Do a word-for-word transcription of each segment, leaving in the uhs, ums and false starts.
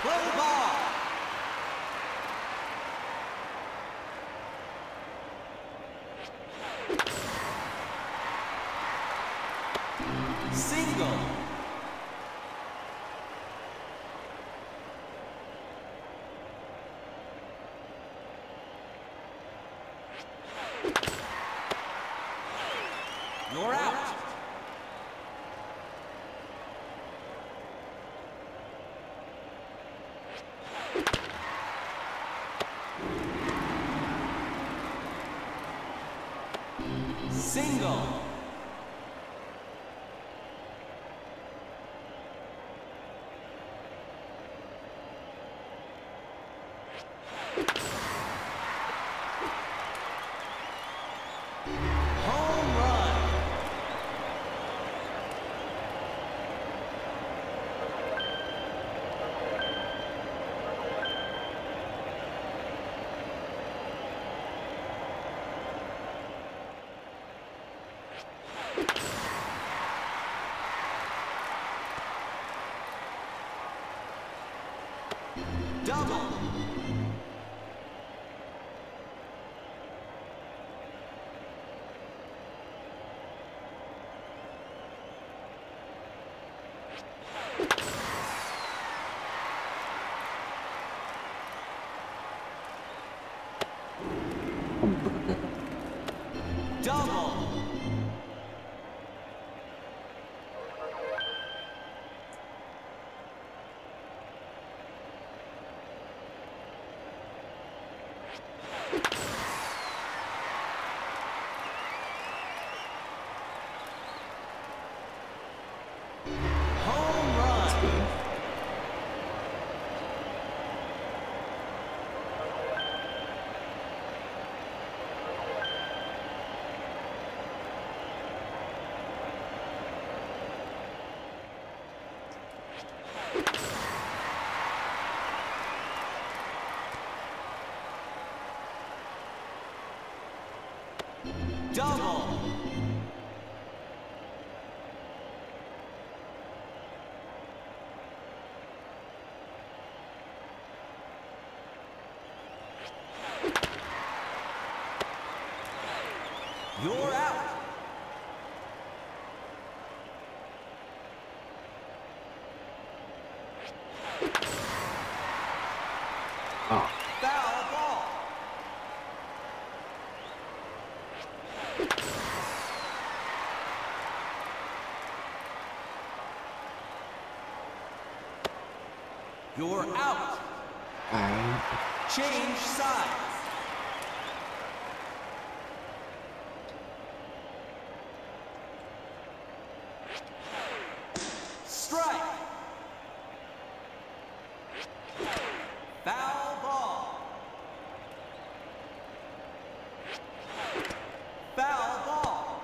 Play ball. Single. You're out. Single. Home run. Double. Double. Home run. Double. You're out. Oh. Foul ball. You're out. I Change sides. Strike. Foul ball. Foul ball.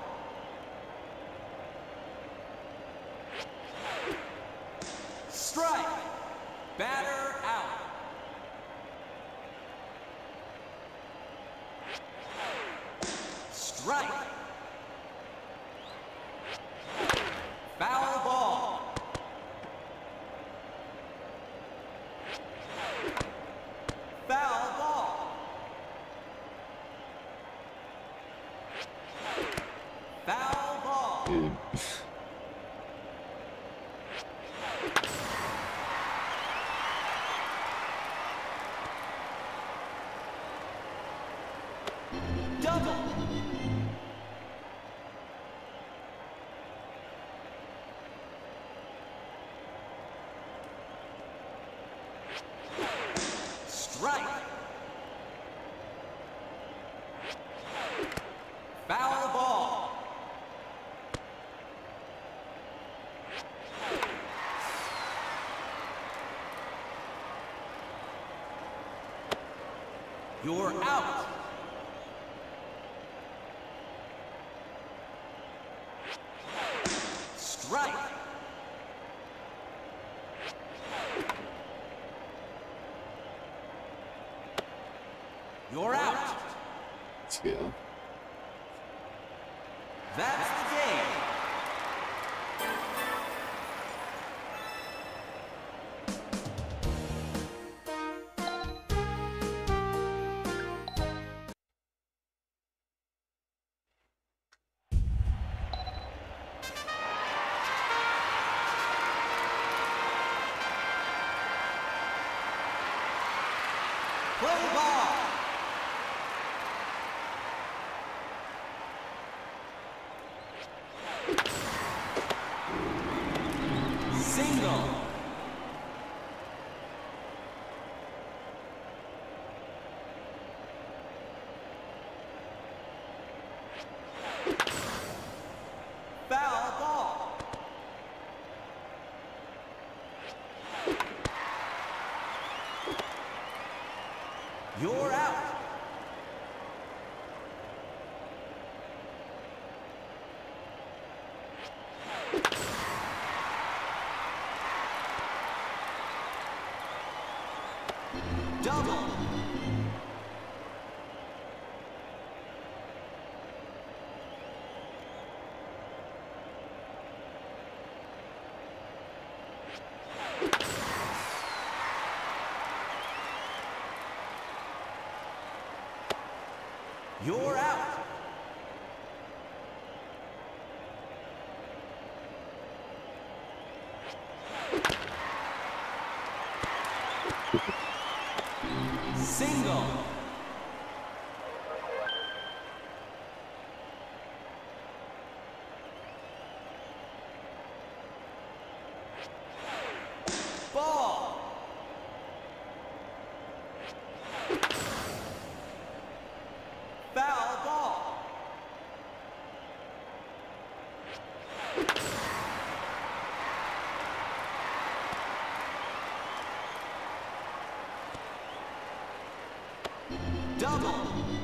Strike. Batter out. Strike. Foul ball. Foul ball. Foul ball. dude. Double. Strike. Foul ball. You're out. Strike. You're out. Let's go. That's the game. Play ball. Single. Foul ball. You're out. Double. You're out. Single. Ball. Foul ball. Double.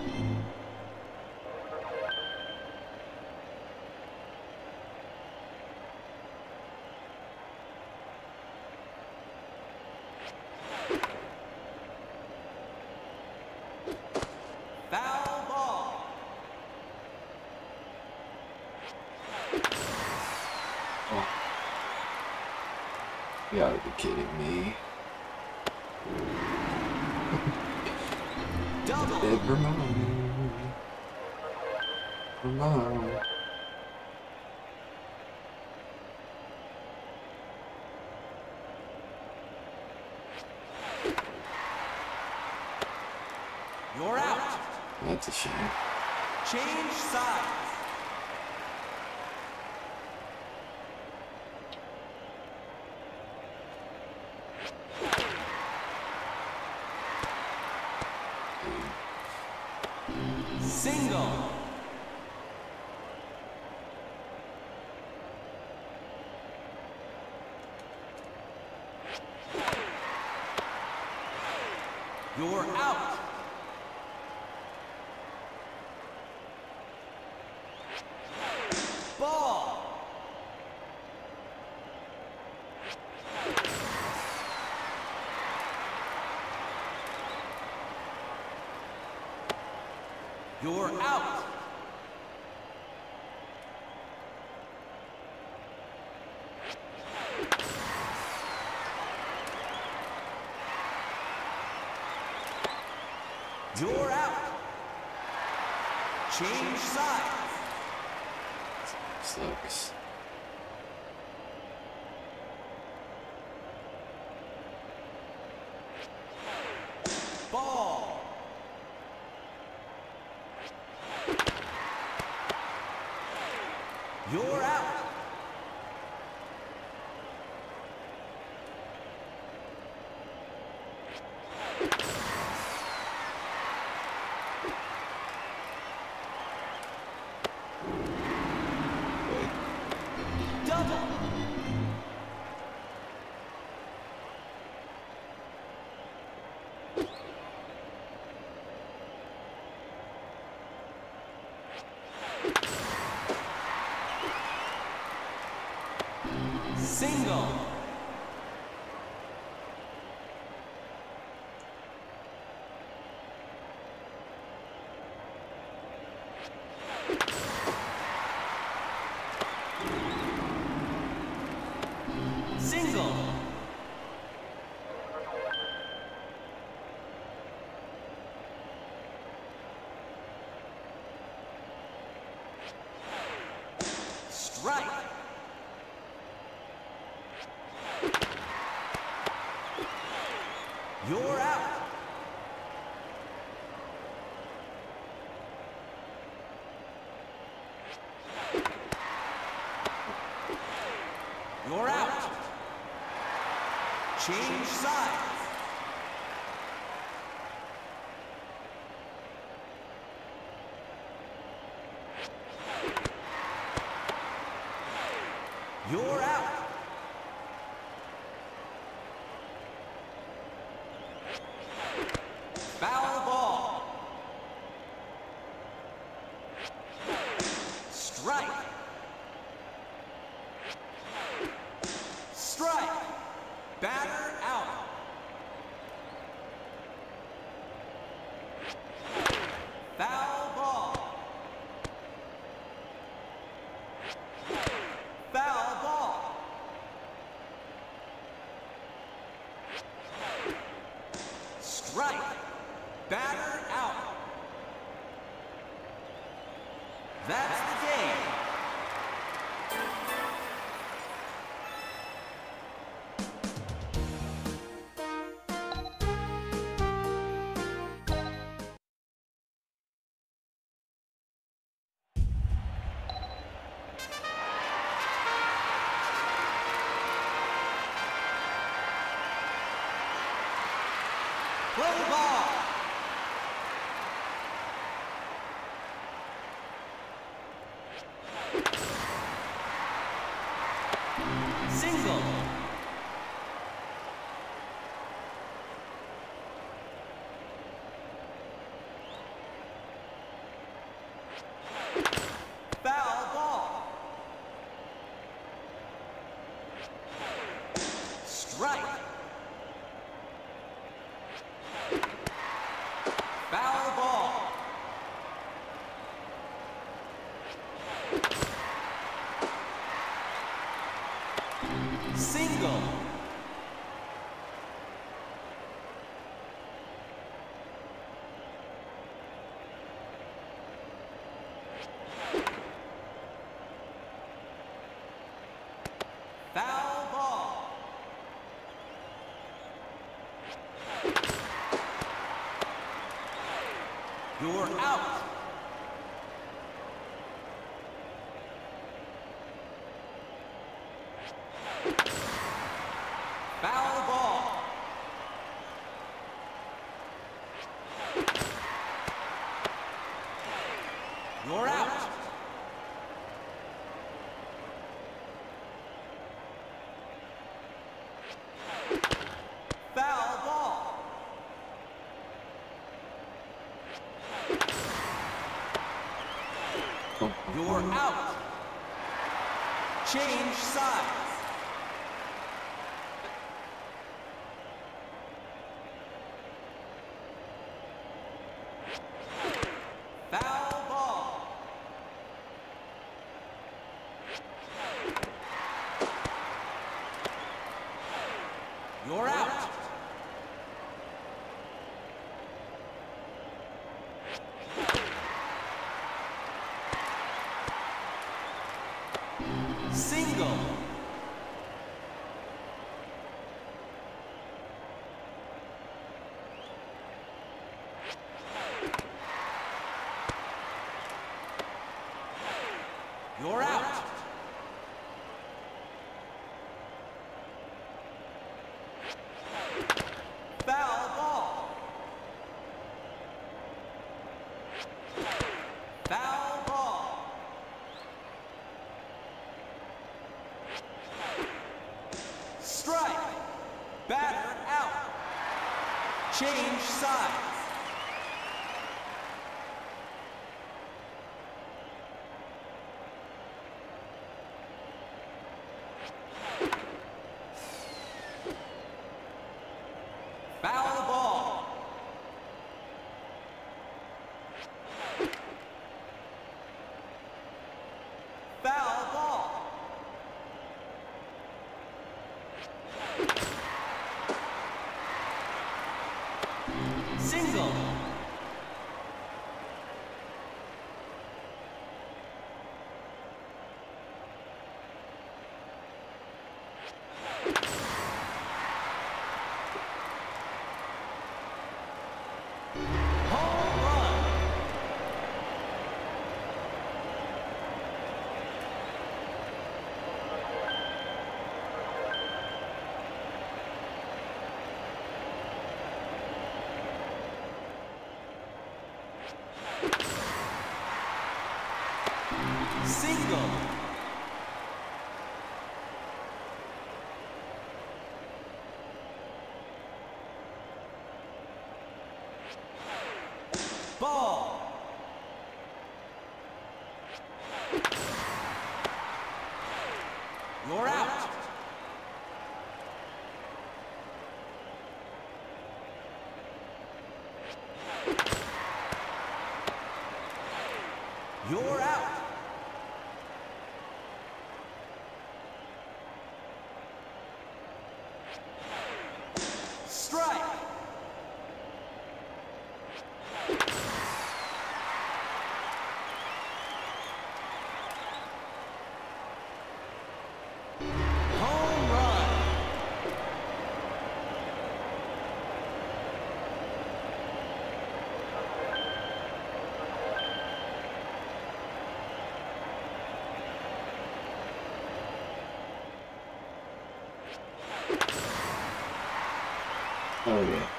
Foul ball. Oh. You gotta be kidding me. Double. Never mind. Never mind. You're out. That's a shame. Change sides. Single. You're out. Ball. You're out. You're out. Change sides. Sucks. Ball. You're out. Double. Single. Single. Strike. You're out. Change sides. You're out. Foul ball. Strike. Strike. Batter out. Foul ball. Foul ball. Strike. Batter out. That's the game. Play ball. Single. Foul ball. Strike. Foul ball. Single. Foul ball. You're out. Foul ball. You're out. Foul ball. You're out. Change sides. Foul ball. You're out. Single. You're out. Foul ball. Foul ball. Strike. Batter out. Change sides. Foul ball. Foul ball. Single. You're out. You're out. Strike. Home run. Oh yeah.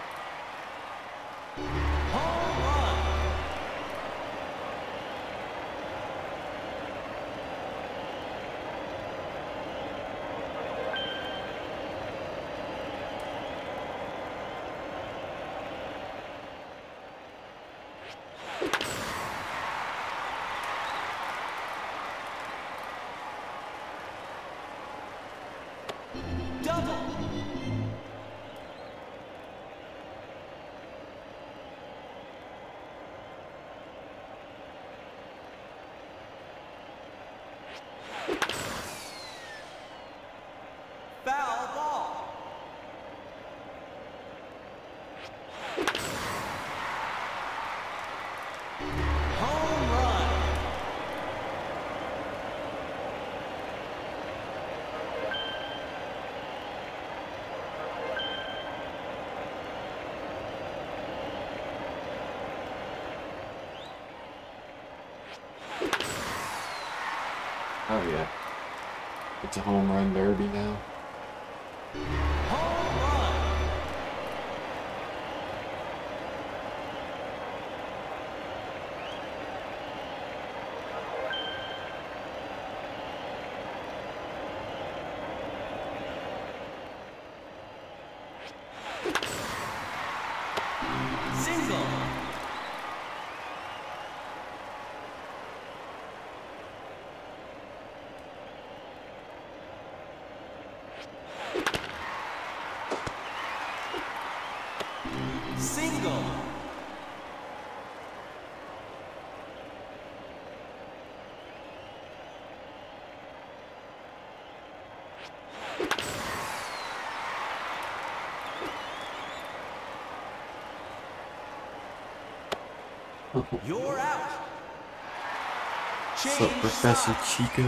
Home run. Double. Foul ball. Home run. Oh yeah. It's a home run derby now. Home run. Single. Single. You're out. What's Change up, Professor side. Chico?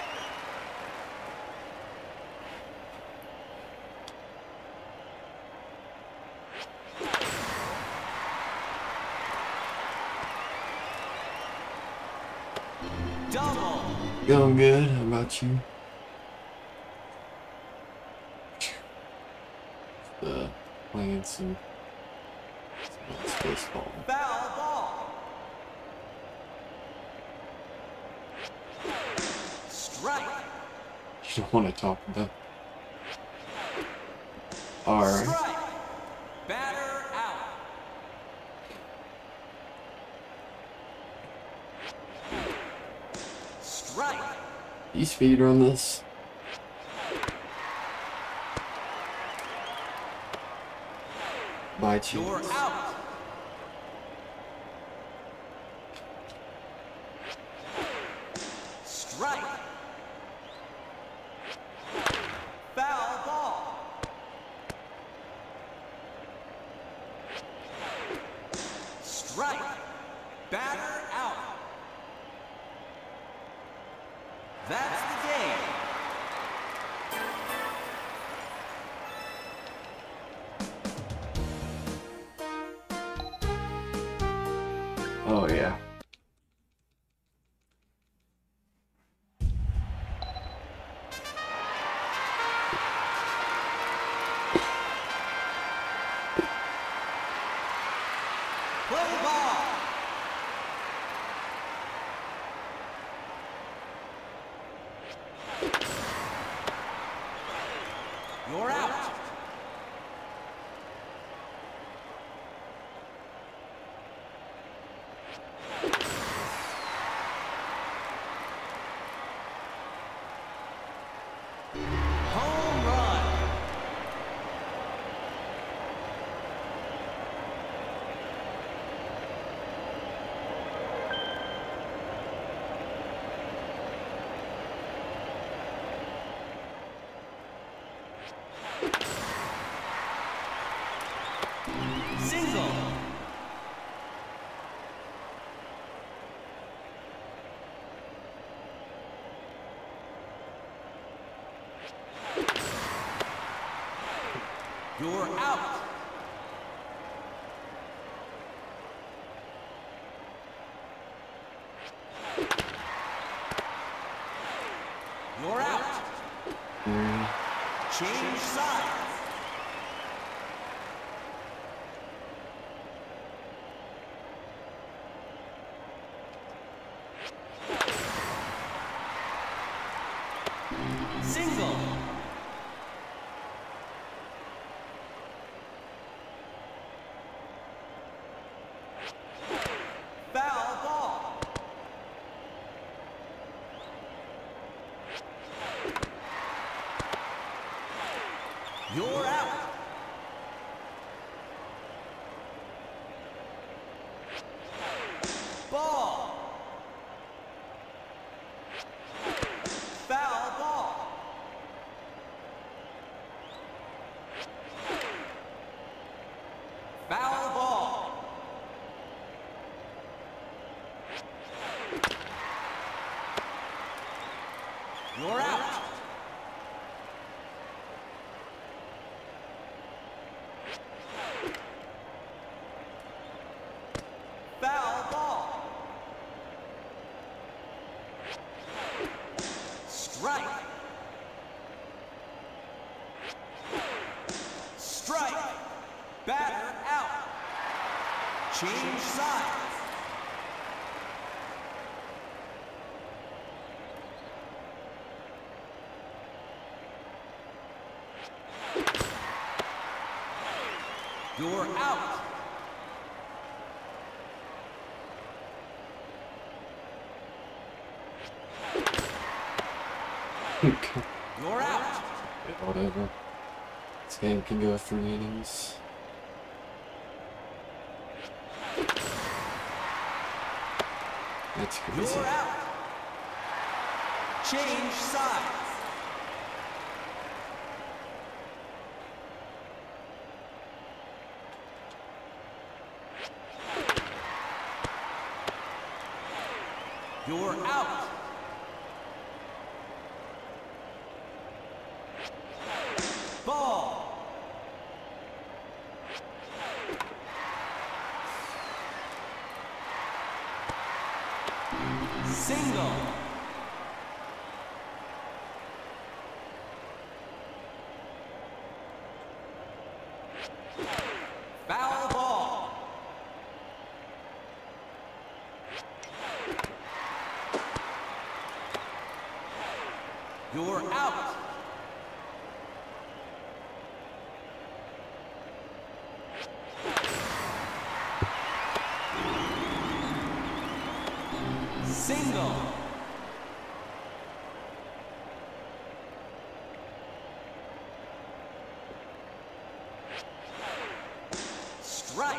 Double. Going good. How about you? Uh, playing some, some baseball. Foul ball. Strike. You don't want to talk about. All right. Strike. Batter out. Strike. You speed run this? By chance. You're out. Strike. Foul ball. Strike. Batter out. That's the game. Oh yeah. Play ball. You're out. You're out. You're out. Three. Change sides. Single. Foul ball. You're out. Ball. Foul ball. Foul ball. You're out. Foul ball. Strike. Strike. Batter out. Change sides. You're out. Okay. You're out. Yeah, whatever. This game can go three innings. That's crazy. You're out. Change sides. You're out. Ball. Single. Foul ball. You're out. Single. Strike.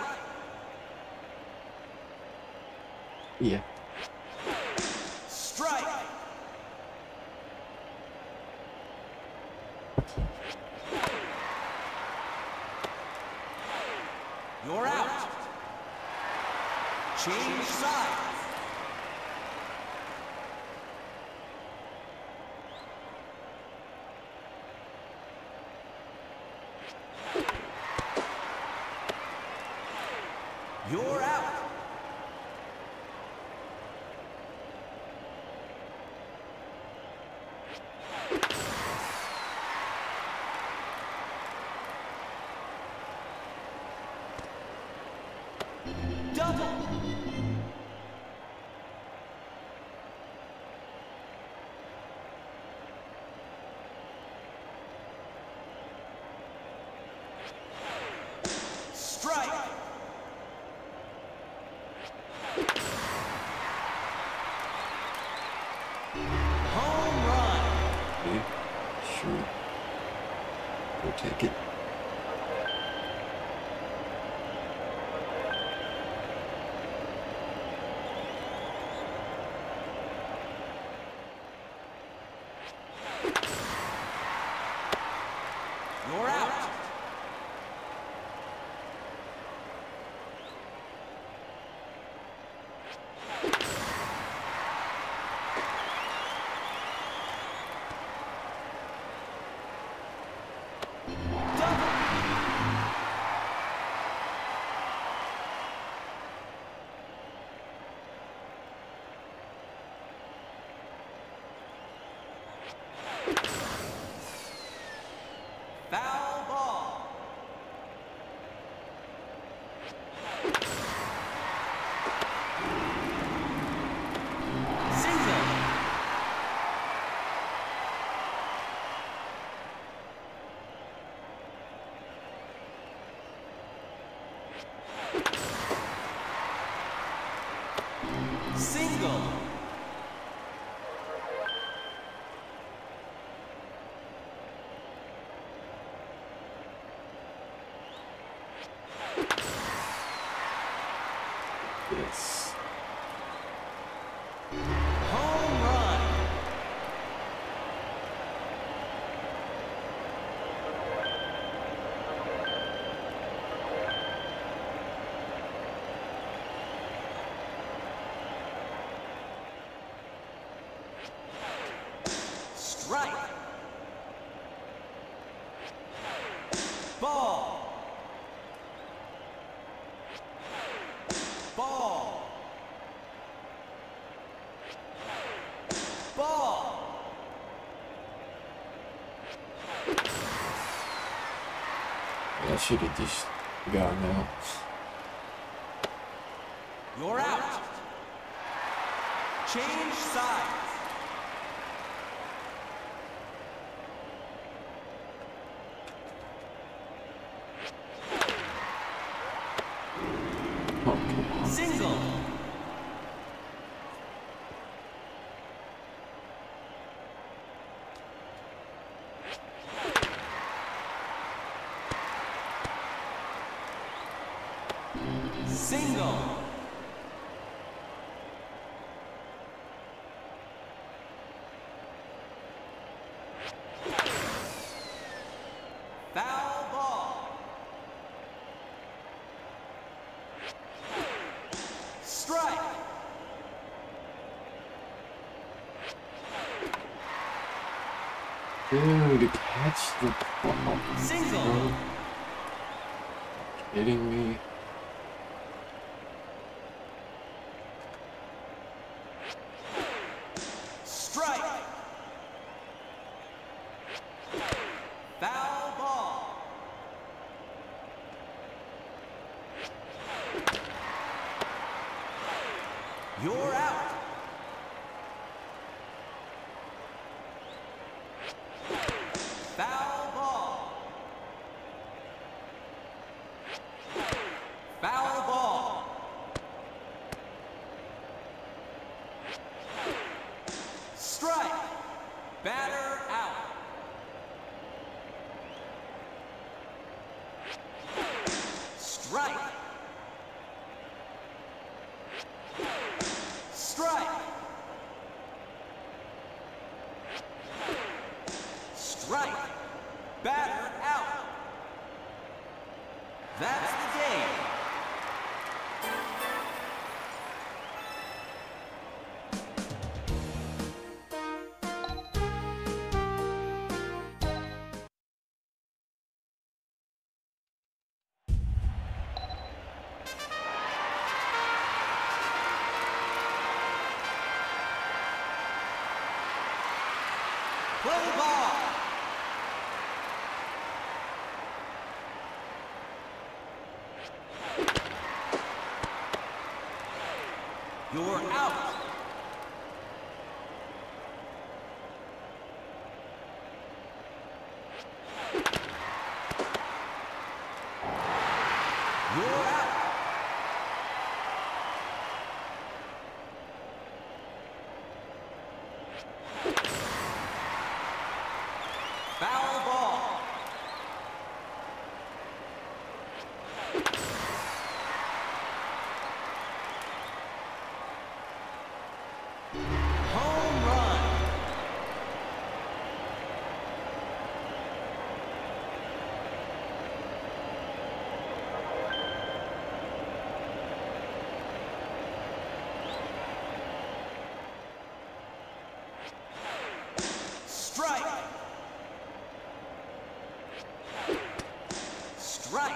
Yeah. Strike. You're out. Change sides. You're out. Double. Strike. Home run. Yeah. Sure. We'll take it. You're out. Double. Yes. Home run. Strike. Ball. Ball. Ball. Yeah, I should have just gone now. You're out. Change sides. Oh, come on. Single. Single. Foul ball. Strike. Dude, catch the ball. Single. Are you kidding me? Strike. Foul ball. You're out. Foul ball. Foul ball. Strike. Batter out. Strike. Strike. Strike. Batter out. That's the game. Play ball. You're out. You're out. Foul ball. Home run. Strike. Strike.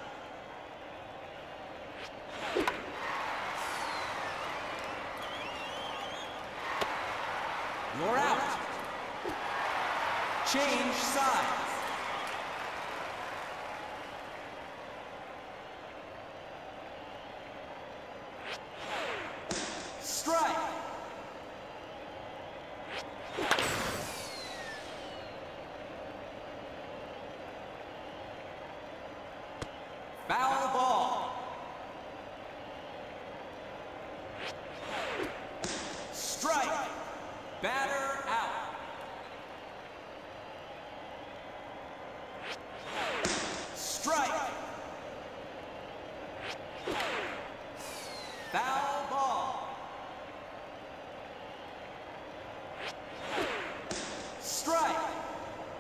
You're out. Change sides. Strike. Foul ball. Strike. Batter out.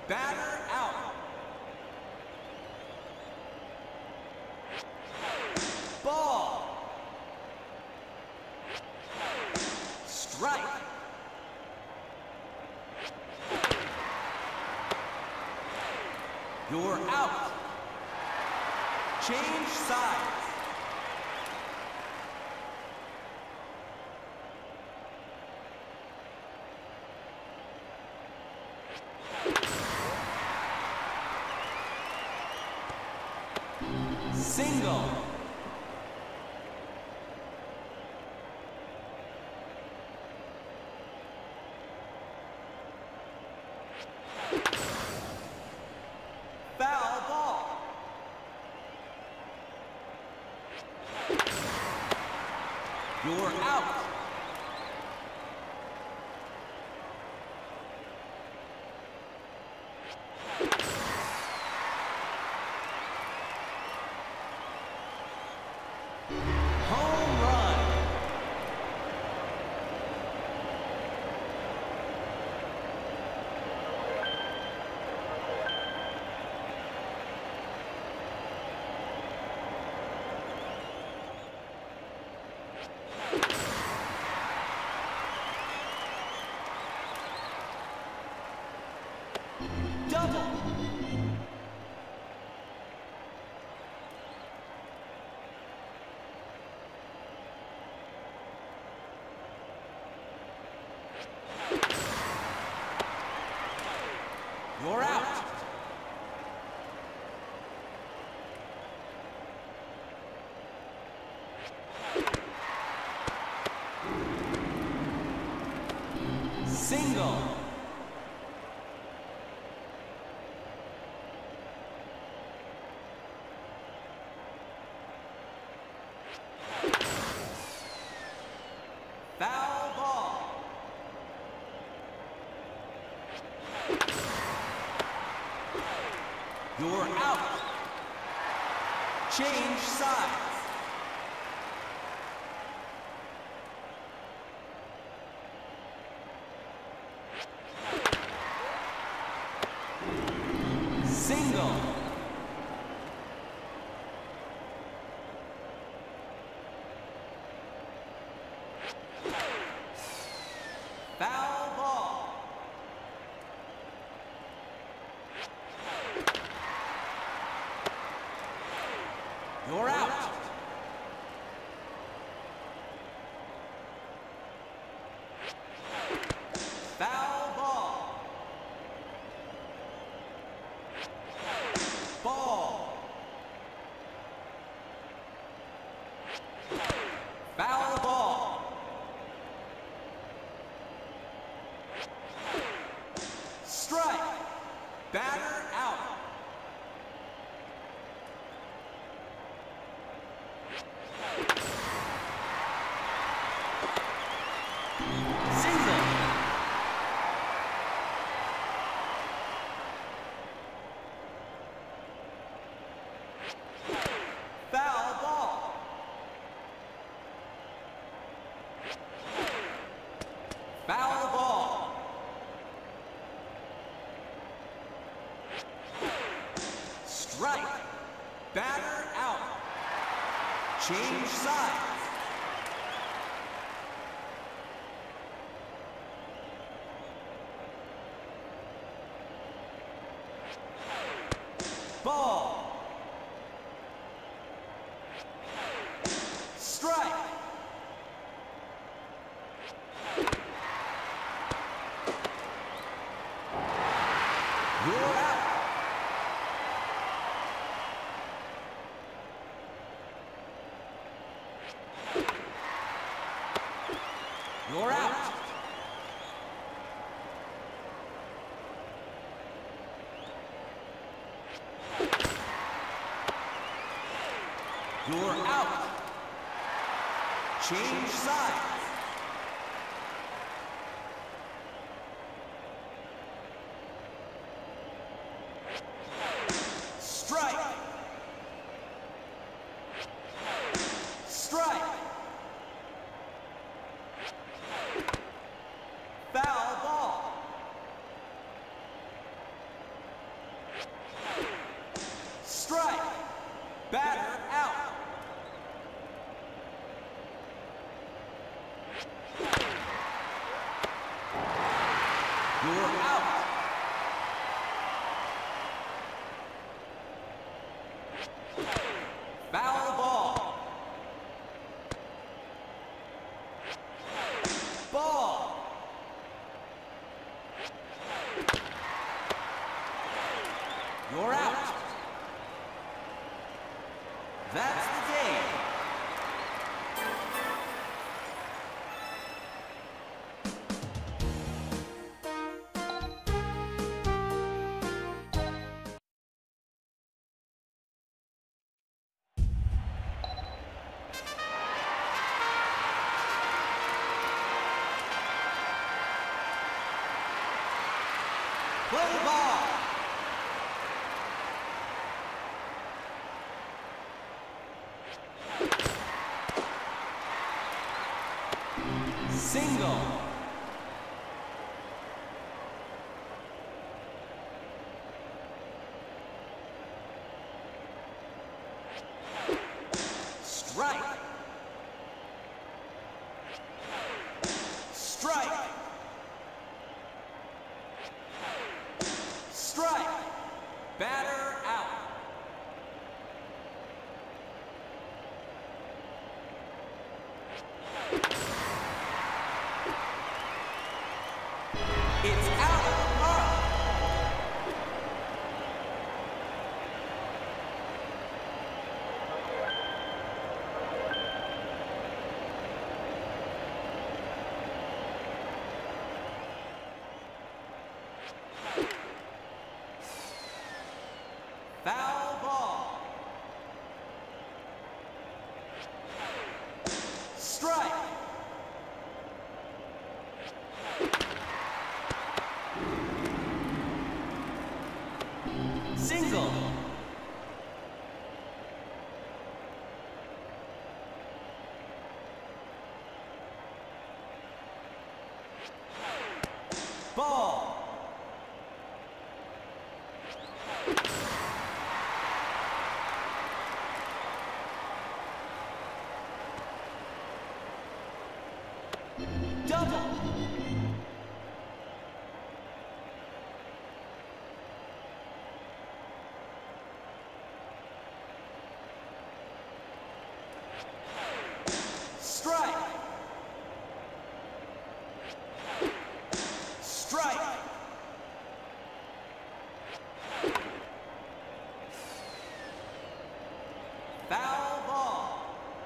Batter out. Ball. Strike. You're out. Change sides. Single. Foul ball. You're out. Home run. Double. You're out. Single. Foul ball. You're out. Change sides. Single. Foul ball. You're out. Foul ball. Ball. Foul ball. Strike. Batter out. Single. Foul ball. Foul ball. Strike. Batter out. Change sides. Ball. Strike. You're out. You're out. You're out. Change sides. Strike. Strike. Foul ball. out. Foul ball. Ball. You're out. That's the game. Play ball. Single. Strike. Strike. Strike. Batter out. It's out of the park. Foul ball. Strike. Single. Ball. Double. Strike. Strike. Foul ball.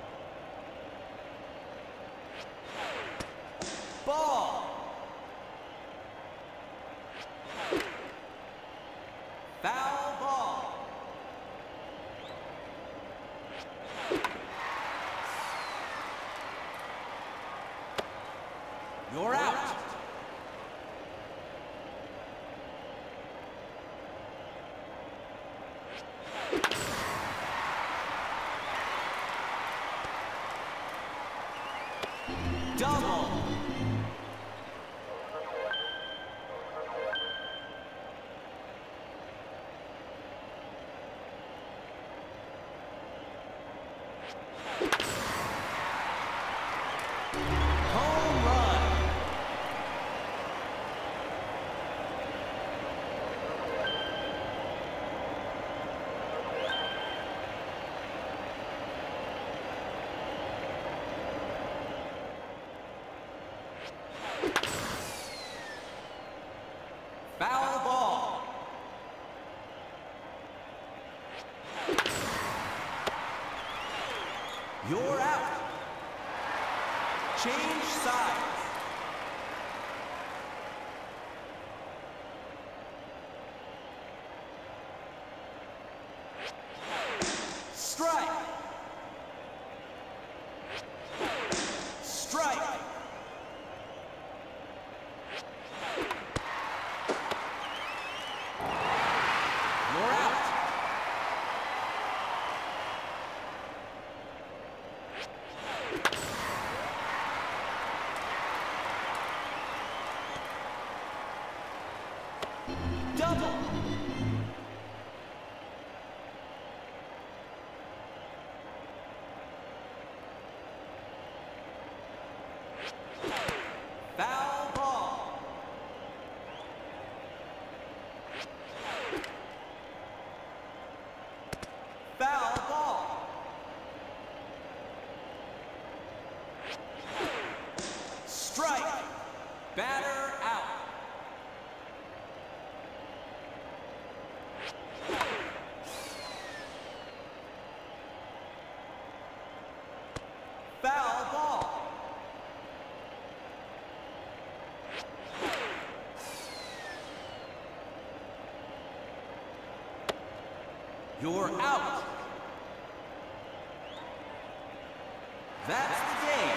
Ball. Foul ball. You're out. Double. Home run. Foul ball. You're out. Change sides. Strike. Strike. You're out. Double. Foul ball. You're out. That's the game.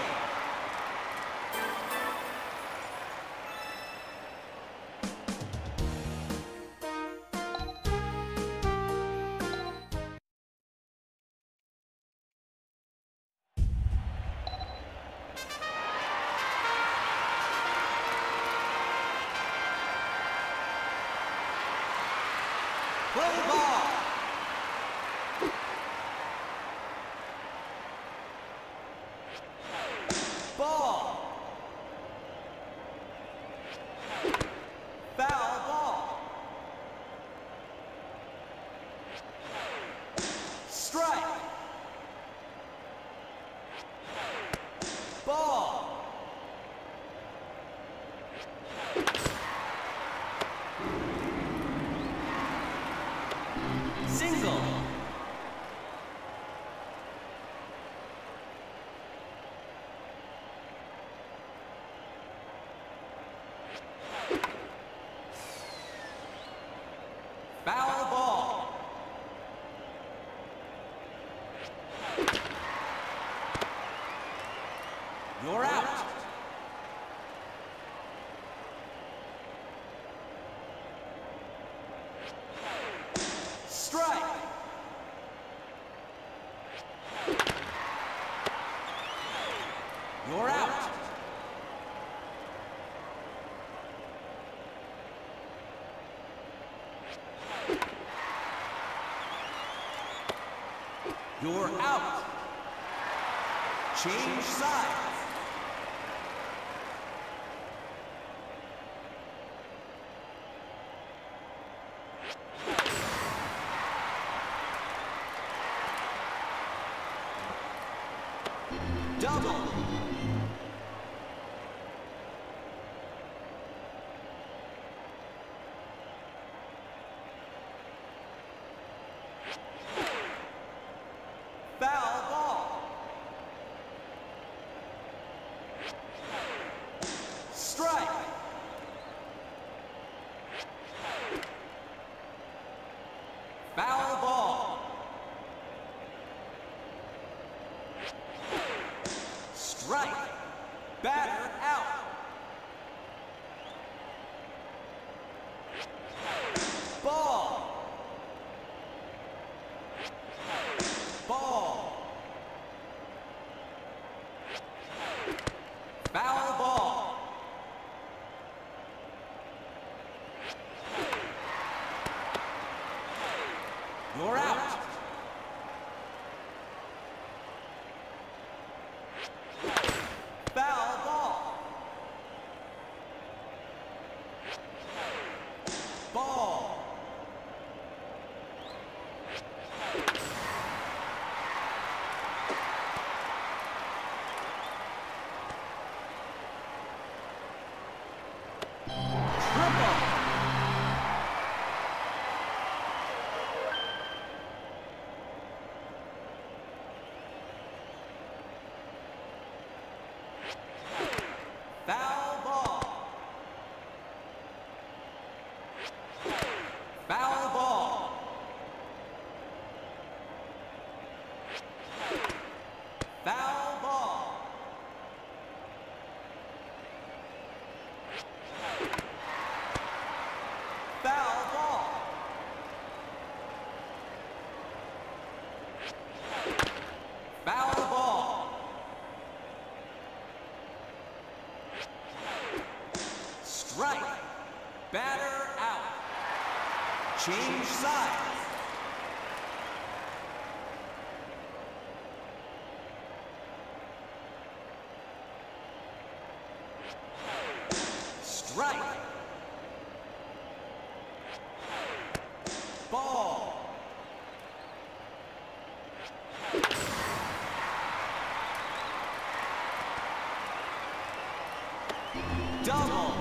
Play ball. Ball. Foul ball. Strike. Ball. Single. Foul ball. You're out. Strike. You're out. You're out. Change sides. Double. Foul ball. Strike. Foul ball. Strike. Batter out. Ball. Ball. Foul ball. You're out. Foul ball. Ball. Triple. Foul ball. Foul ball. Foul ball. Foul ball. Foul ball. Strike. Batter out. Change sides. Strike. Ball. Double.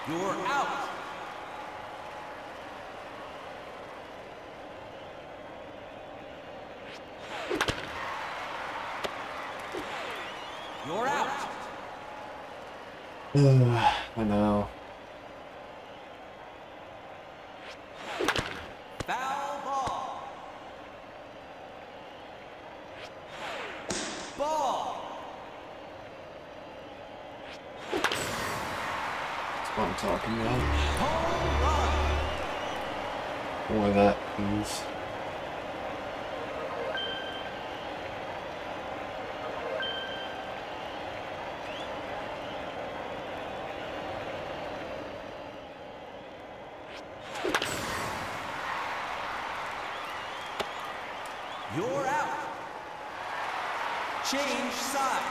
You're out. You're out. I know. Foul ball. Ball. That's what I'm talking about. Home run. Boy, that is. You're out. Change sides.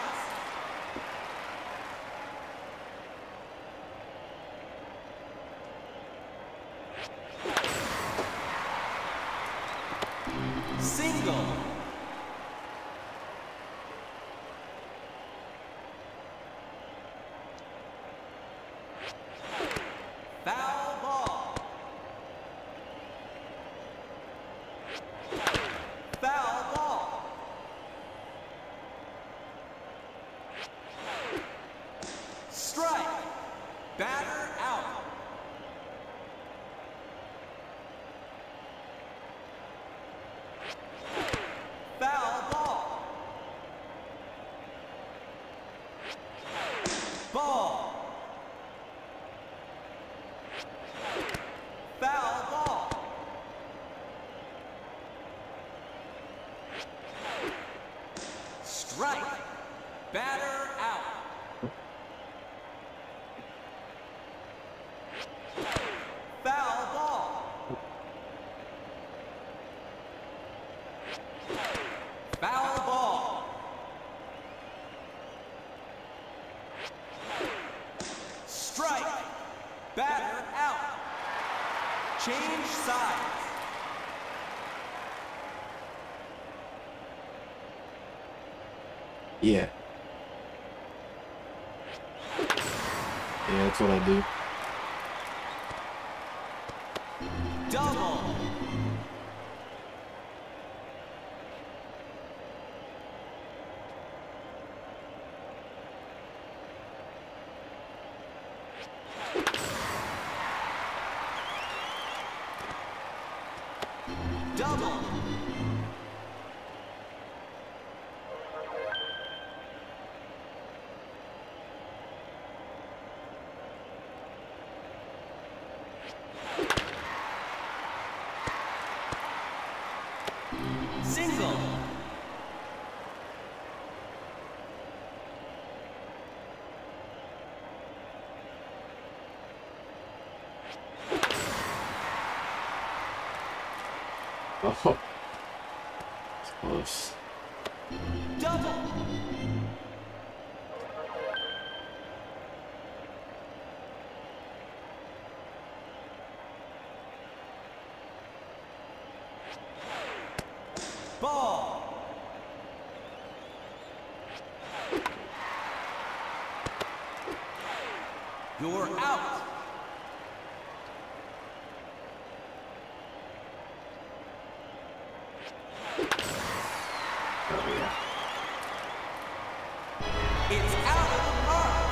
Single. Foul ball. Foul ball. Strike. Batter out. Foul ball. Ball. Foul ball. Strike. Batter out. Foul ball. Foul ball. Strike. Batter out. Change sides. Yeah. Yeah, that's what I do. Double. Double. Single. Oh. It's close. Double. Ball. You're out. Oh, yeah. It's out of the park.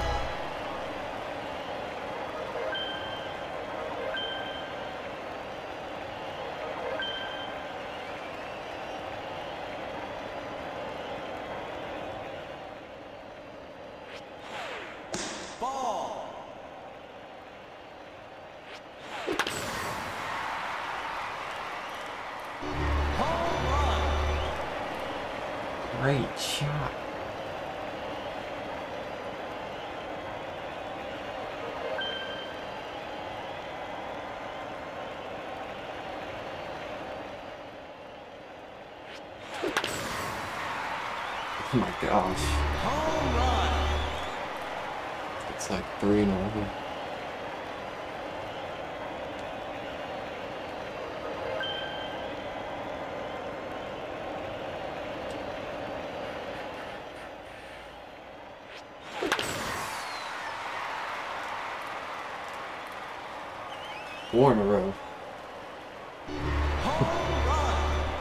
Ball. Home run. Great shot. Oh my gosh. Home run. It's like three in a row. Four in a row. Home run.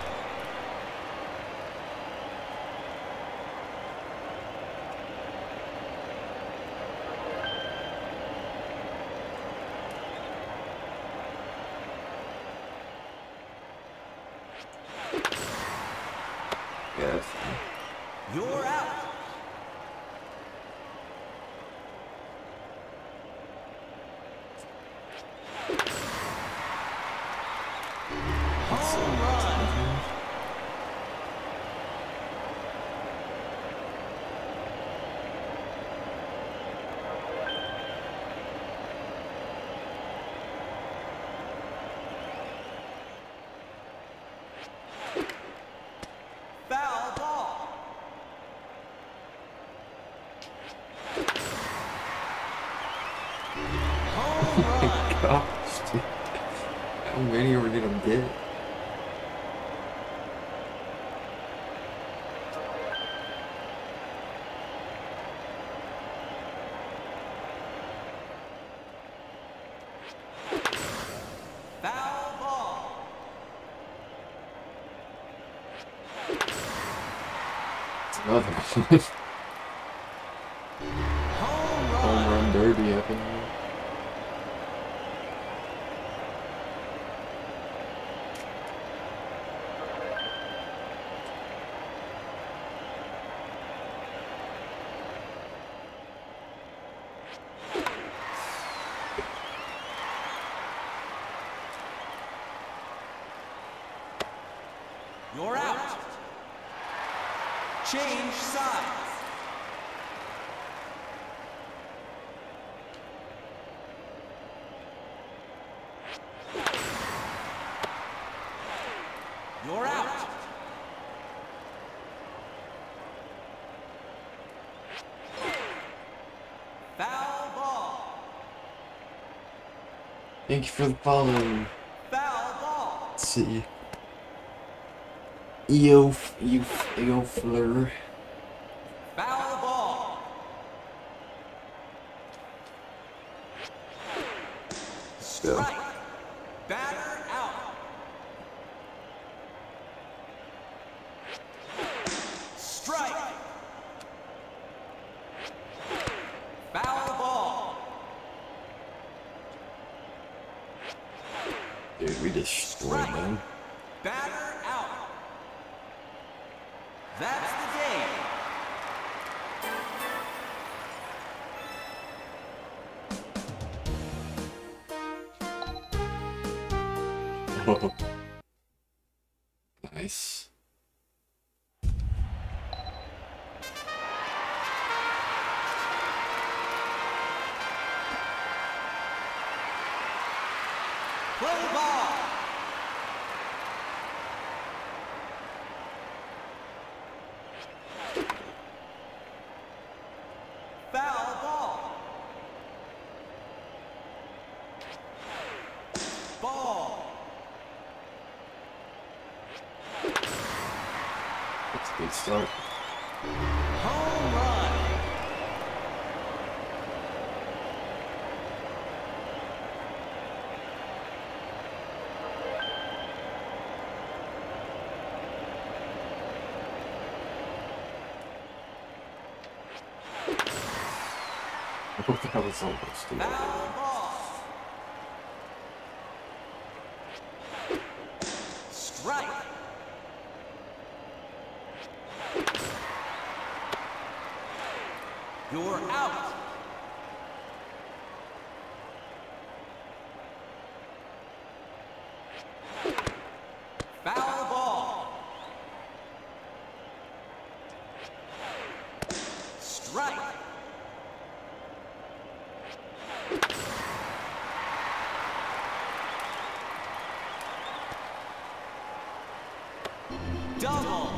Yeah, that's fine. You're out. Home run. Foul ball. Home run. Gosh, dude. How many are we gonna get? Foul ball. It's another one. Home run. Home run derby happening. You're out. Change sides. You're out. Foul ball. Thank you for the follow. Foul ball. Let's see. Yo, you, yo, Fleur. Foul ball. Still. Strike. Batter out. Strike. Foul ball. Dude, we destroyed them. Batter out. That's the game. Oh. Nice. Play ball. Foul ball. Ball. That's a good start. Home run. What the hell is all this? Dude? Foul ball. Strike. You're out. Foul ball. Strike. Double.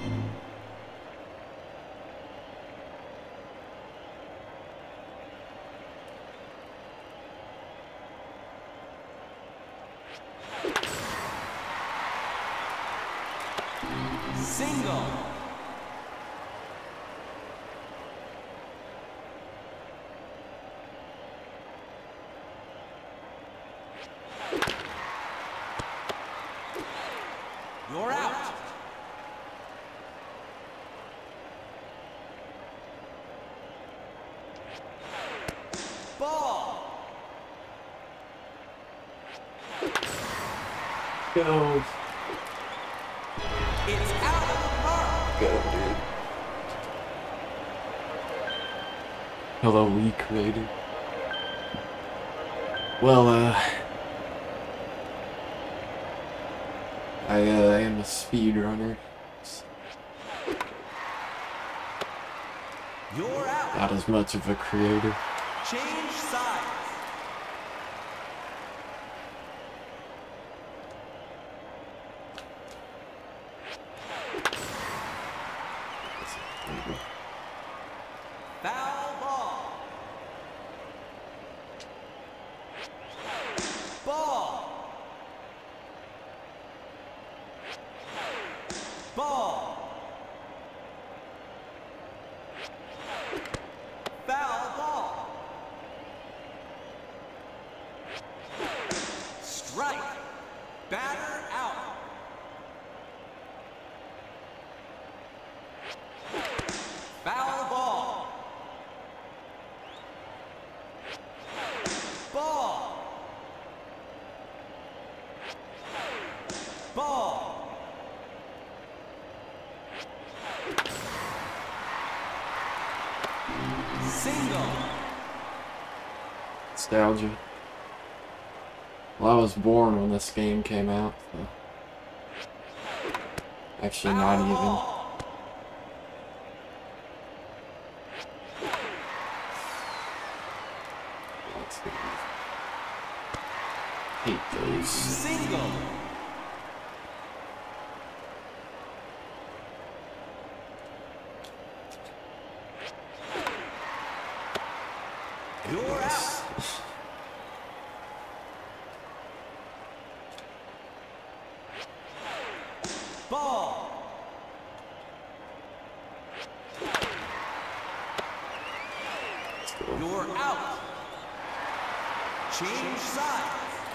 Single. Ball. Go. It's out of the park. Go, dude. Hello, we created. Well, uh... I, uh, I am a speedrunner. You're out. Not as much of a creator. Change sides. Foul ball. Ball. Ball. Foul ball. Strike. Batter out. Foul ball. Ball. Ball. Single. Nostalgia. Well, I was born when this game came out, so. Actually, not Foul even. ball. Let's see. Hate those. Single. You're out. Ball. Let's go. You're out. Change sides.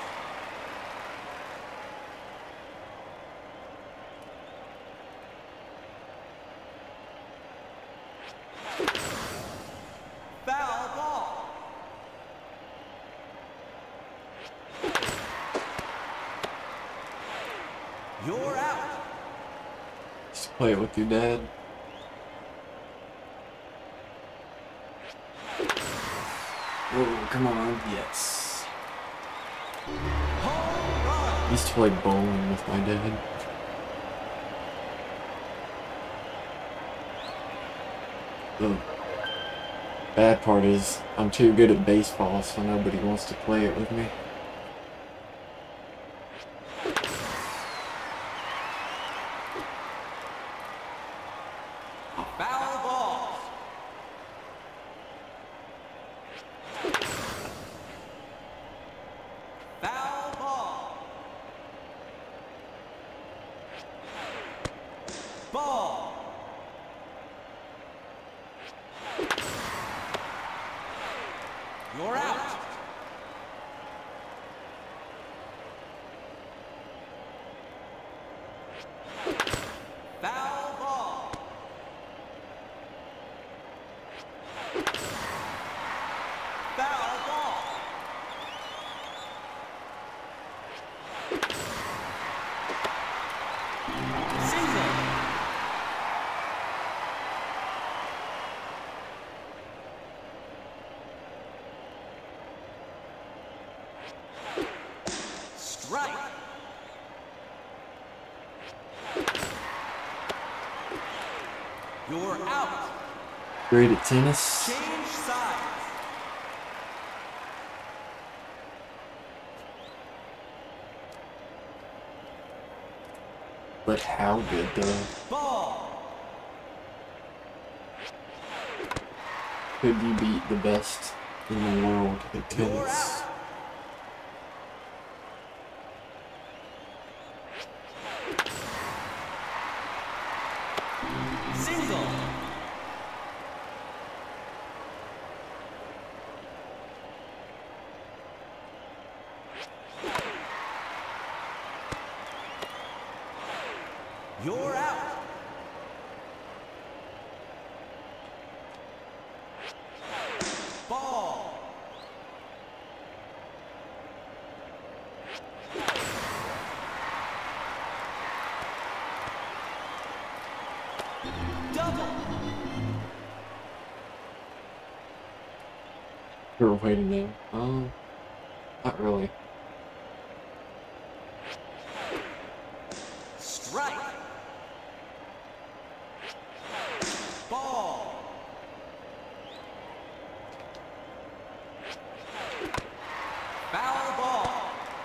Foul ball. You're out. Just play it with your dad. Oh, come on. Yes. Home run. I used to play bowling with my dad. The bad part is I'm too good at baseball, so nobody wants to play it with me. Foul ball. Foul ball. Ball. You're out. Foul ball. Foul ball. Single. Strike. You're out. Great at tennis. Change sides. But how good though? Ball. Could you beat the best in the world at You're tennis? out. Single. You're out. You're waiting there. Um, not really. Strike. Ball. Foul ball.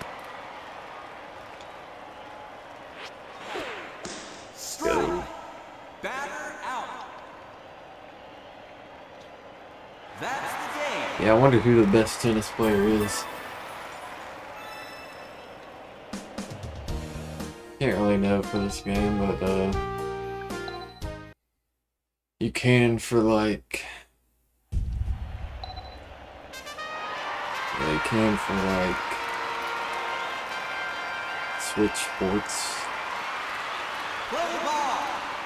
Strike. Go. Batter out. That's the game. Yeah, I wonder who the best tennis player is. Can't really know for this game, but uh, you can for like, yeah, you can for like Switch Sports. Play ball.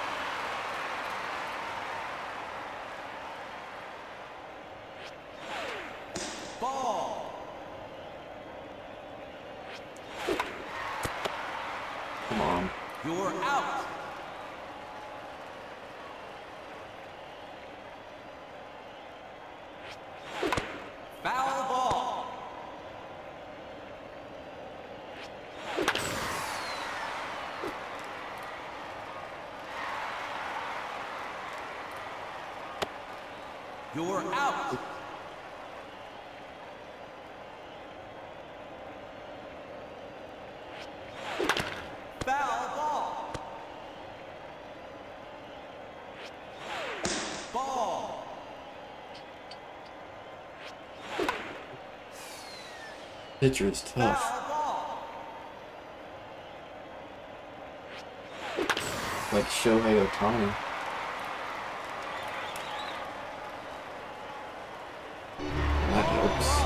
Ball. Come on. You're out. Foul ball. You're out. Foul ball. Ball. Pitcher is tough. Foul ball. Like Shohei Ohtani. That helps.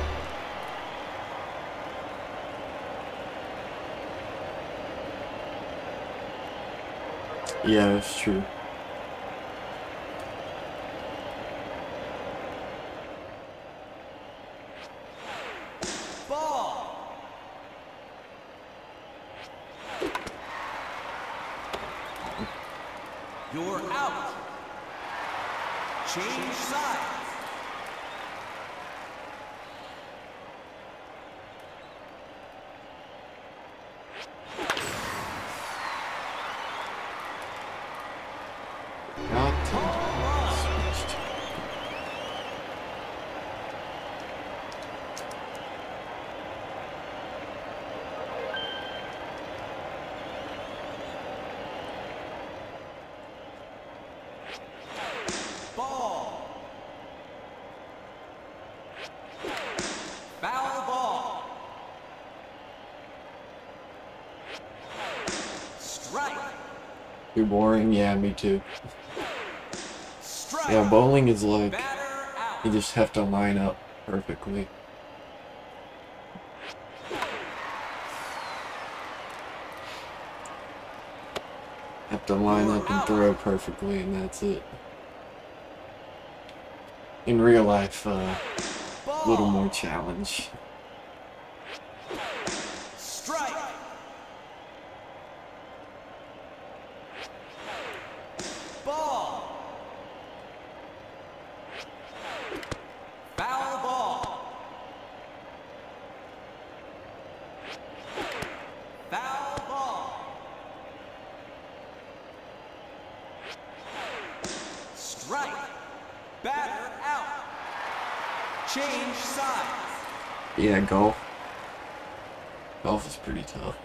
Yeah, that's true. Ball. You're out. Change sides. Got to Home run. switch. Ball. Foul ball. Strike. Too boring? Yeah, me too. Strike. Yeah, bowling is like, Batter out. you just have to line up perfectly. Have to line up and throw perfectly, and that's it. In real life, uh, a Ball. little more challenge. Strike. Ball. Foul ball. Foul ball. Strike. Batter out. Change sides. Yeah, golf. Golf is pretty tough.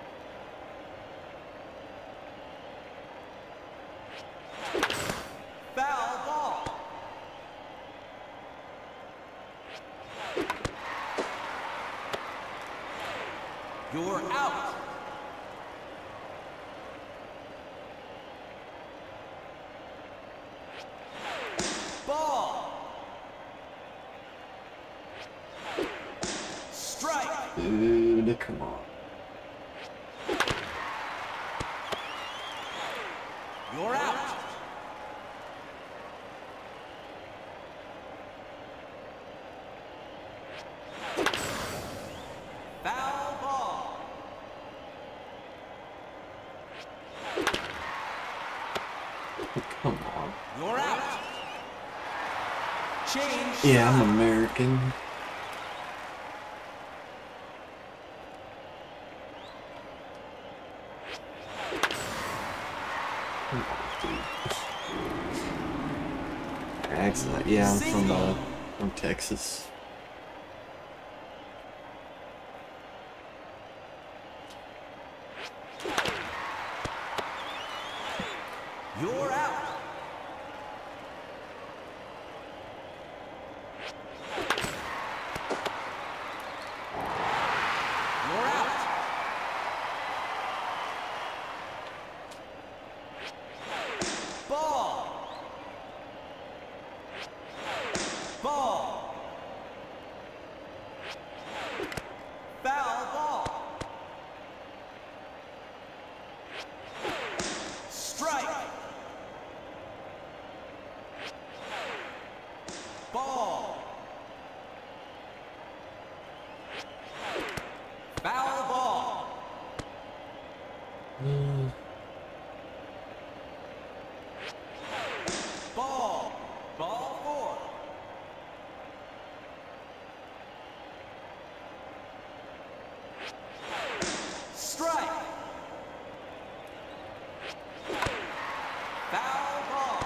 Foul ball. You're out. Ball. Strike. Dude, come on. You're out. Foul ball. Come on. You're out. Change Yeah, I'm side. American. Accent. Yeah, I'm from uh, from Texas. You're out. You're out. Ball. Ball. Foul ball. Strike. Ball. Foul ball. Mm. Ball. Ball four. Strike. Foul ball.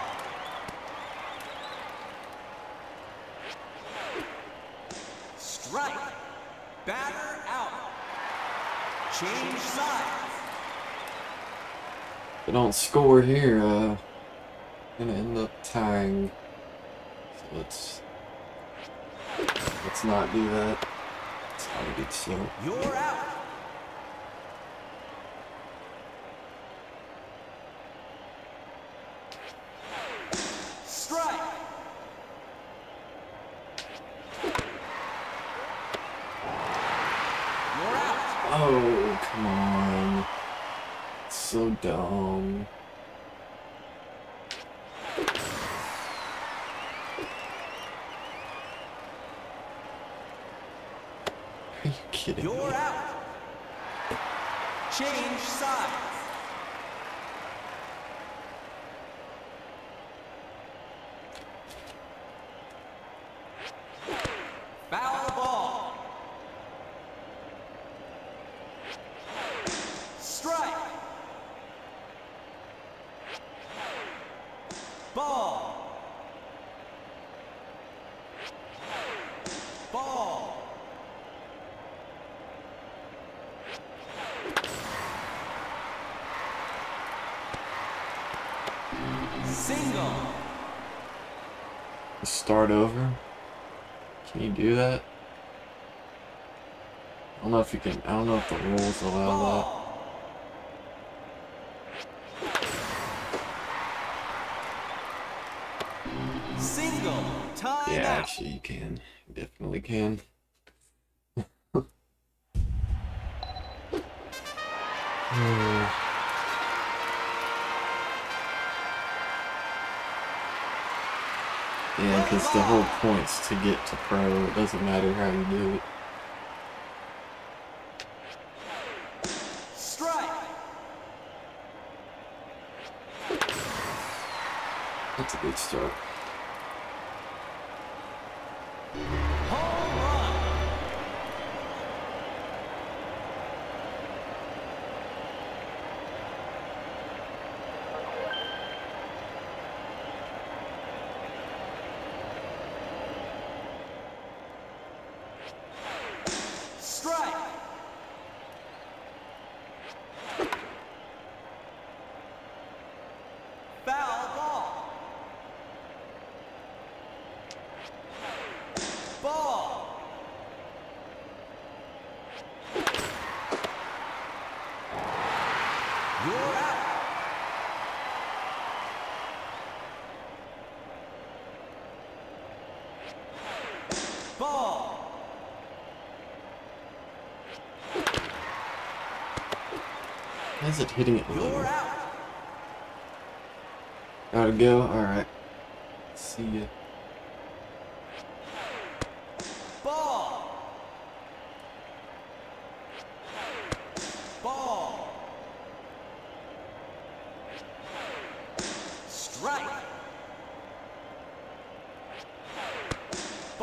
Strike. Batter out. Change sides. If I don't score here, uh, gonna end up tying. So let's let's not do that. It's how we get so. You're out. Strike. You're out. Oh, come on. It's so dumb. Are you kidding me? You're out. Change sides. Foul ball. Strike. Ball. Ball. Single. Start over? Can you do that? I don't know if you can. I don't know if the rules allow Ball. Single. Time that. Yeah, out. actually, you can. You definitely can. Hmm. Yeah, because the whole point's to get to pro. It doesn't matter how you do it. Strike. That's a good start. Home run. Strike. Foul ball. Ball. You're out. Ball. Why is it hitting it You're low? out. Gotta go? Alright. See ya. Ball. Ball. Strike.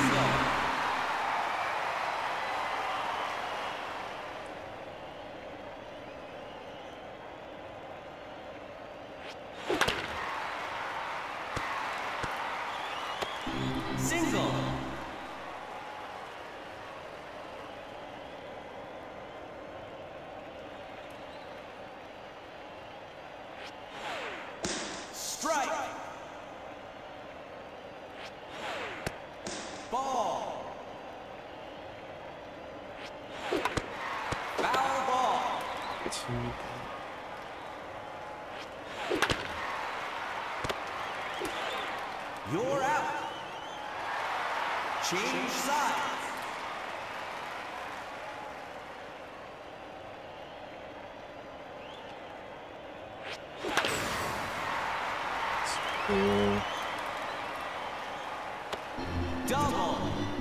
Single. Single. Strike. Ball. Foul ball. Two. You're out. Change sides. Four. Double.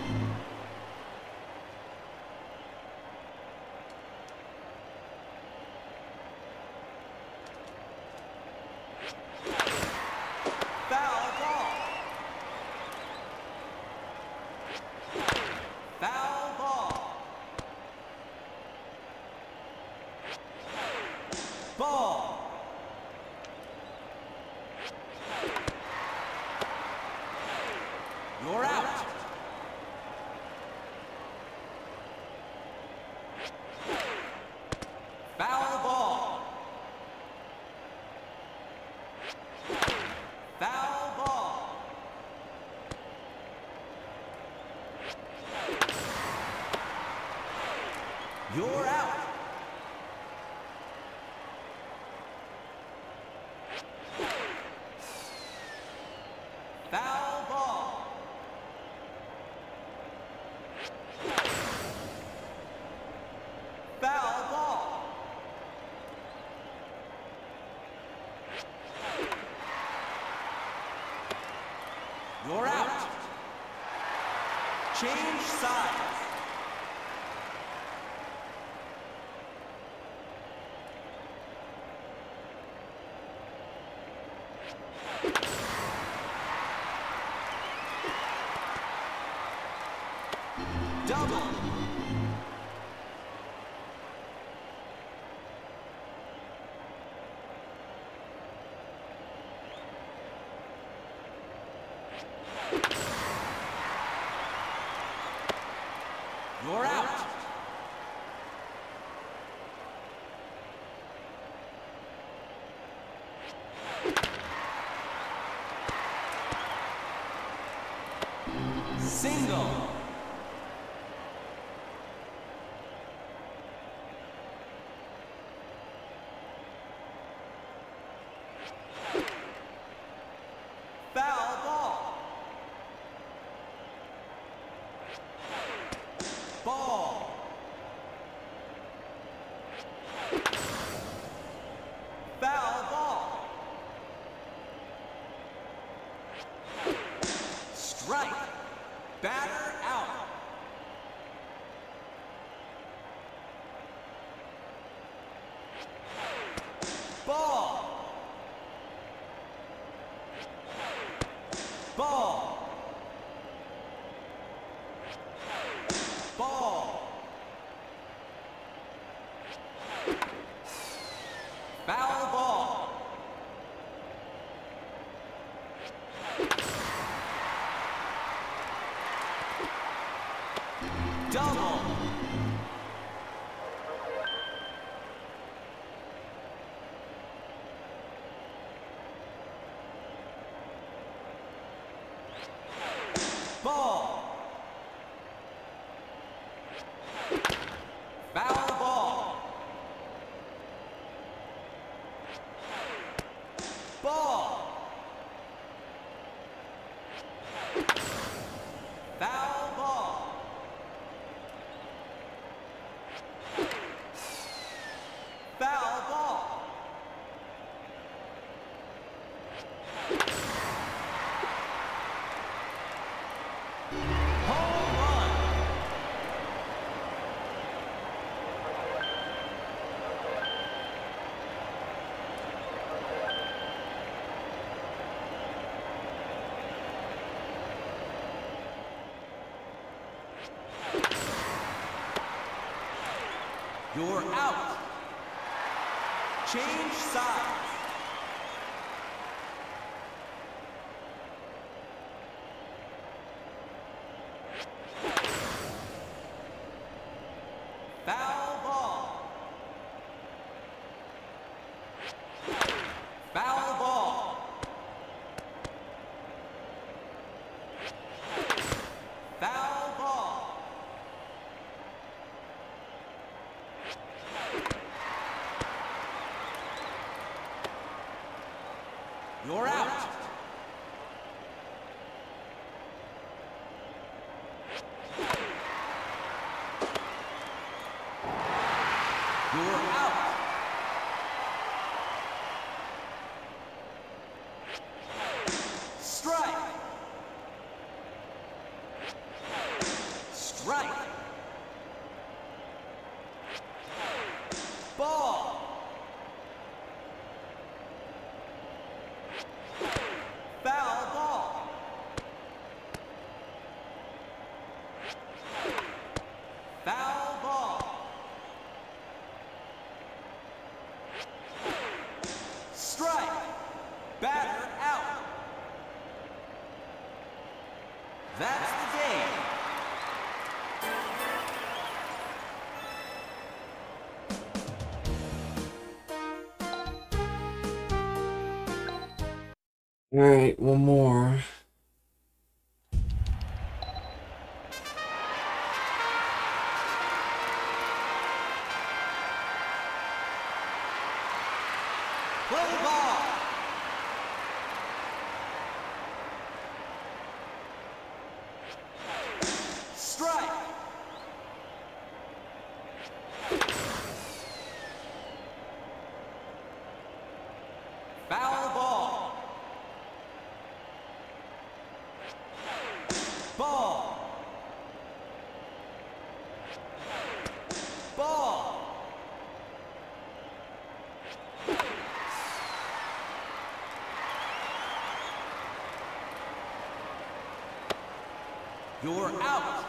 Foul ball. Foul ball. Ball. You're out. Foul ball. Foul ball. You're out. Foul ball. Foul ball. You're out. Change sides. Double. You're out. Single. Foul ball. Ball. Foul ball. Strike. Batter out. Ball. Ball. Ball. Foul ball. Double. Ball. Foul ball. Ball. Foul ball. You're out. Change sides. Foul ball. Foul ball. Foul ball. You're out. You're out. Strike. Strike. Ball. Foul ball. Foul ball. Strike. Batter out. That's the game. All right, one more. Play ball. Strike. Foul ball. Ball. Ball. You're out.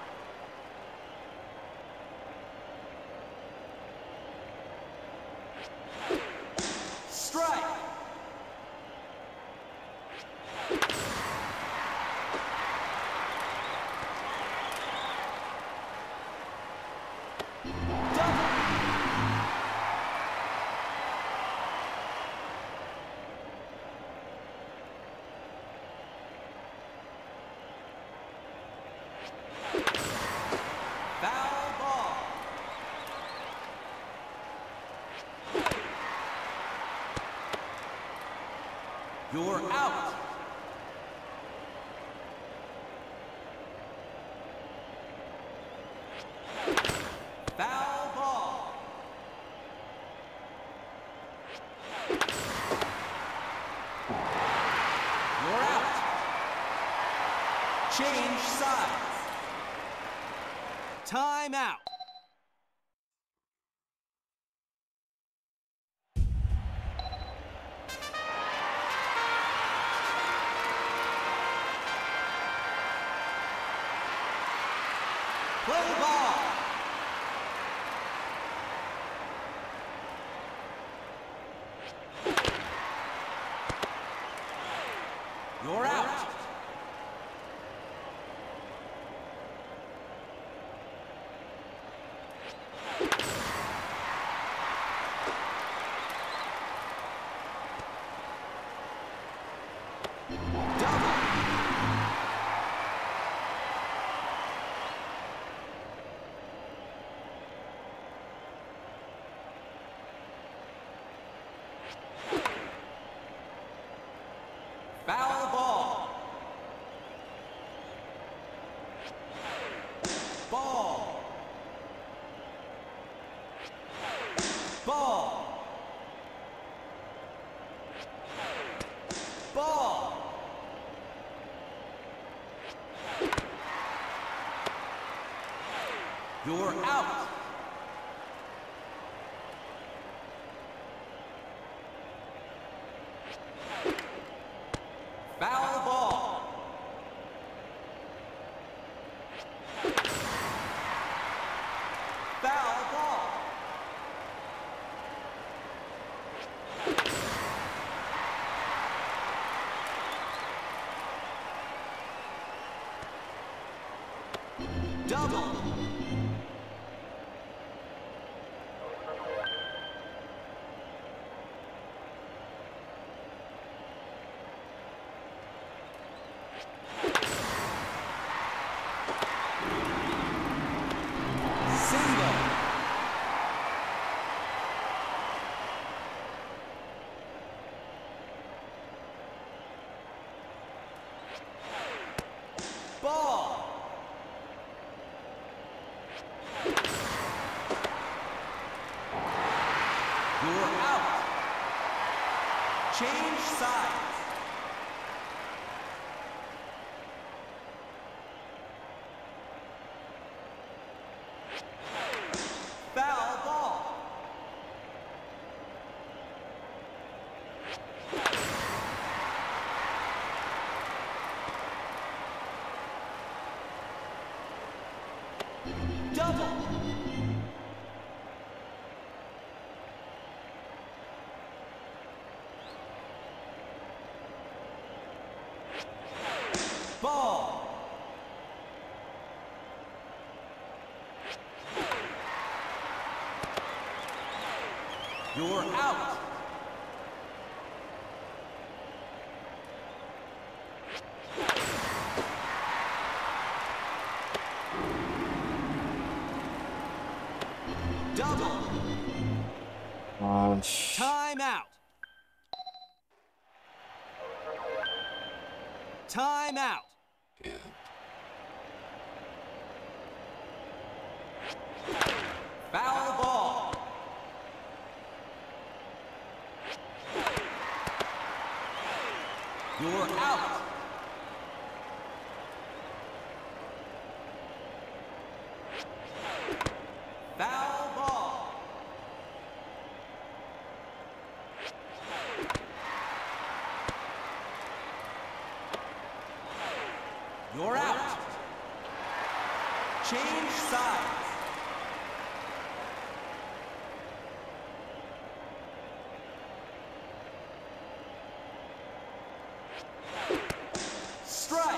Strike. Double. Foul ball. You're out. Foul ball. You're out. Change sides. Time out. Play ball. You're out. Double. Foul ball. Ball. Ball. Ball. You're out. Foul ball. Foul ball. Double. Single. Ball. You're out. Change sides. Foul ball. Double. Ball. You're out. Double. Gosh. Time out. Time out. Yeah. Foul ball. You're out. Foul ball. You're out. Change sides. Strike.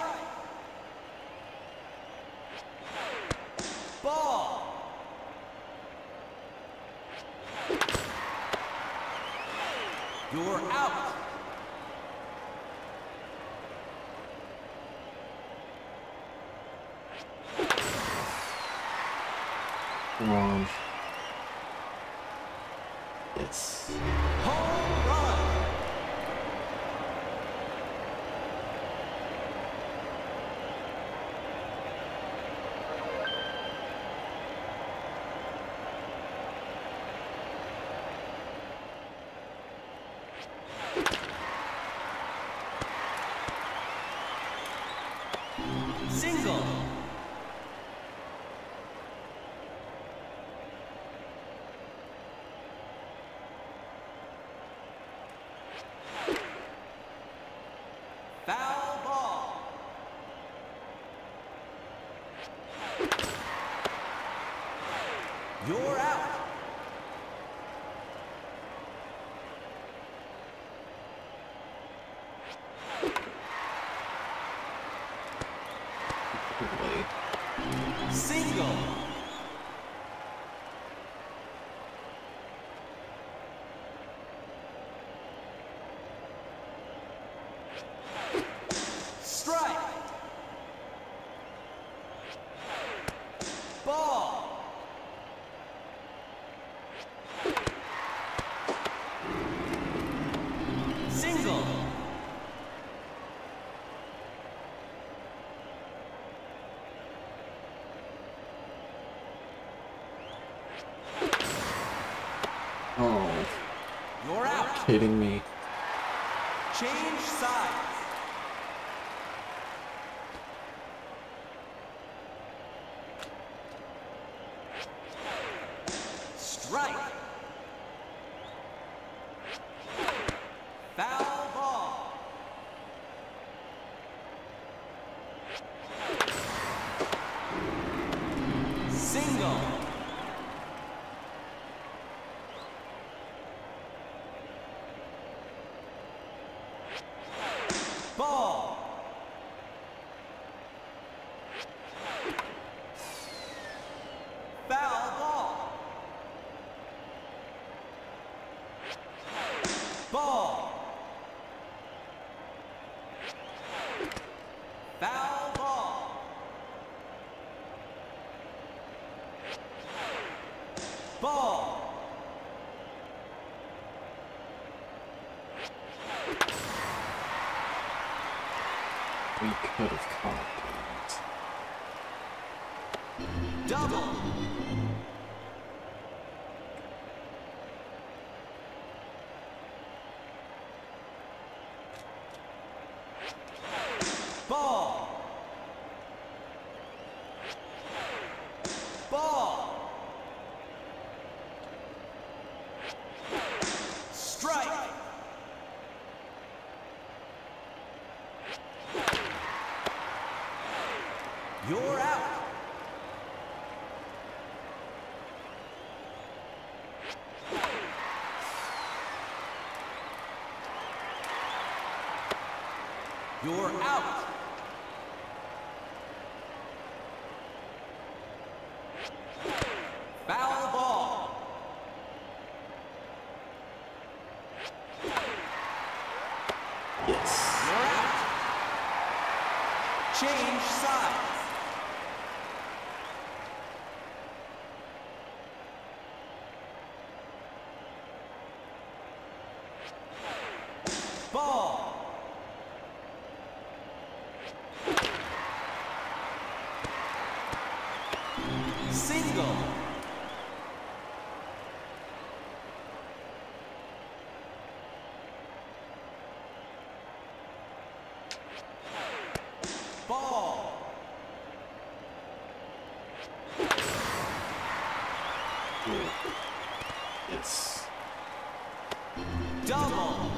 Ball. You're out. Come on. Yes. Home run. Single. Foul ball. You're out. Wait. Single. Strike. Ball. Single. Oh, You're out. kidding me. Change sides. Strike. Foul ball. Single. Ball. Ball. We could have caught it. Double. Ball. Ball. Strike. You're out. You're out. Foul ball. Yes. You're out. Change sides. Ball. Single. Ball. Yes. Double.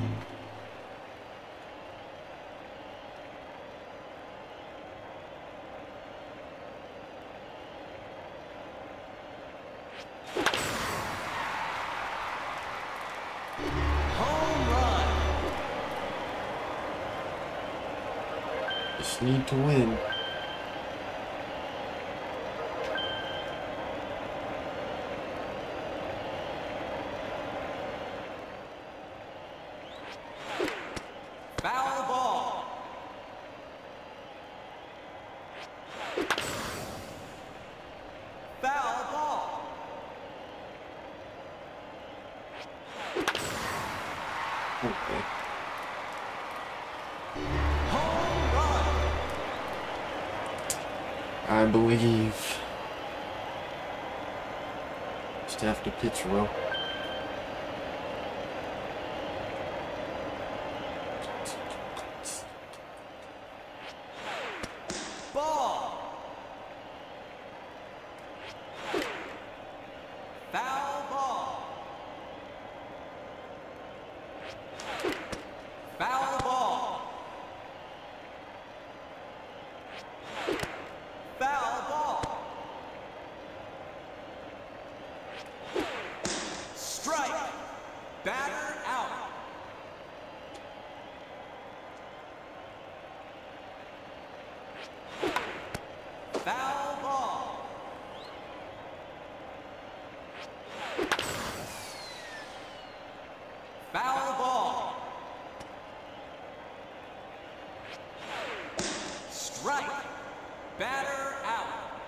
Home run. Just need to win. Foul ball. Foul ball. Okay. Home run. I believe. Just have to pitch well. Ball. Foul ball. Foul ball. Foul ball. Strike. Batter out. Foul ball. Foul ball. Strike. Batter out.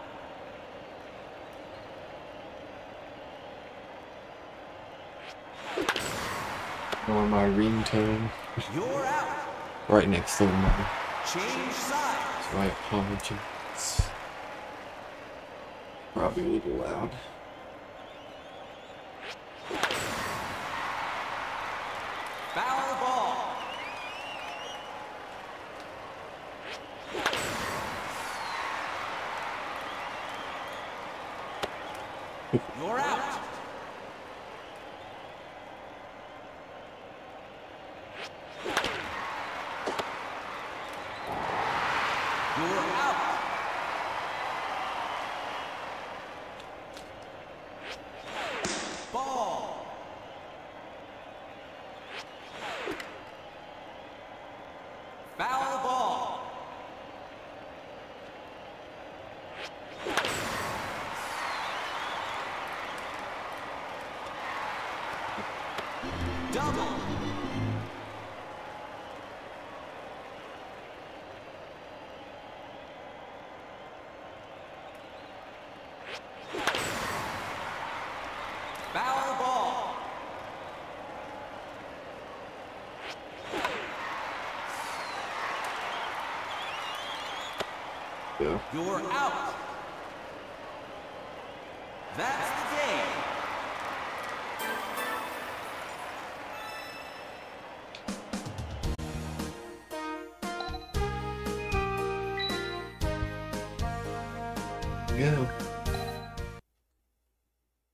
Or my ringtone You're out. right next to the mic. Change sides. So I apologize. Probably a little loud. Foul ball. You're out. You're out. Ball. Foul ball. Double. go. You're out. That's the game. Go.